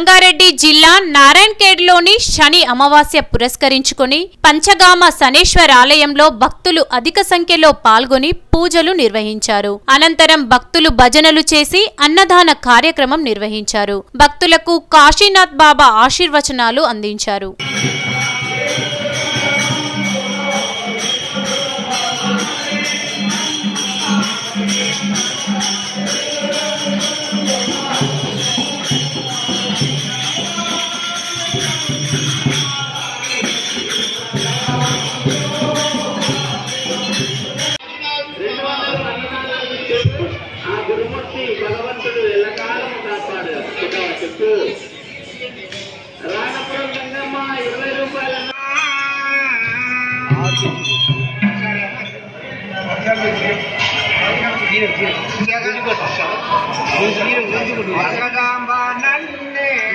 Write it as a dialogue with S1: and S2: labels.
S1: సంగారెడ్డి జిల్లా నారాయణఖేడ్లోని శని అమావాస్య పురస్కరించుకుని పంచగామ శనేశ్వర ఆలయంలో భక్తులు అధిక సంఖ్యలో పాల్గొని పూజలు నిర్వహించారు. అనంతరం భక్తులు భజనలు చేసి అన్నదాన కార్యక్రమం నిర్వహించారు. భక్తులకు కాశీనాథ్ బాబా ఆశీర్వచనాలు అందించారు.
S2: జగదాంబ నన్నే